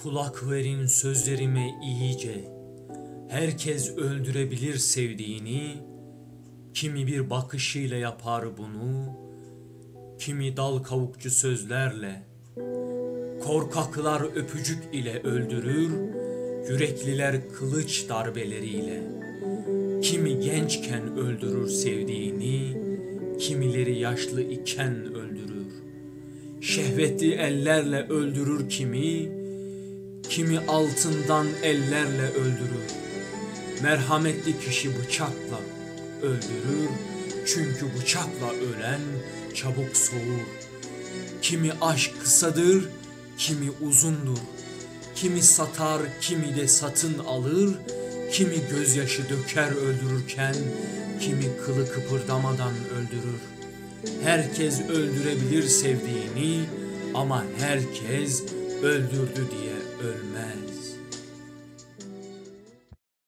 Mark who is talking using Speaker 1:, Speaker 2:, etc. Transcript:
Speaker 1: Kulak verin sözlerime iyice. Herkes öldürebilir sevdiğini. Kimi bir bakışıyla yapar bunu, kimi dal kavukçu sözlerle. Korkaklar öpücük ile öldürür, yürekliler kılıç darbeleriyle. Kimi gençken öldürür sevdiğini, kimileri yaşlı iken öldürür. Şehvetli ellerle öldürür kimi altından ellerle öldürür. Merhametli kişi bıçakla öldürür, çünkü bıçakla ölen çabuk soğur. Kimi aşk kısadır, kimi uzundur. Kimi satar, kimi de satın alır. Kimi gözyaşı döker öldürürken, kimi kılı kıpırdamadan öldürür. Herkes öldürebilir sevdiğini, ama herkes öldürdü diye ölmez.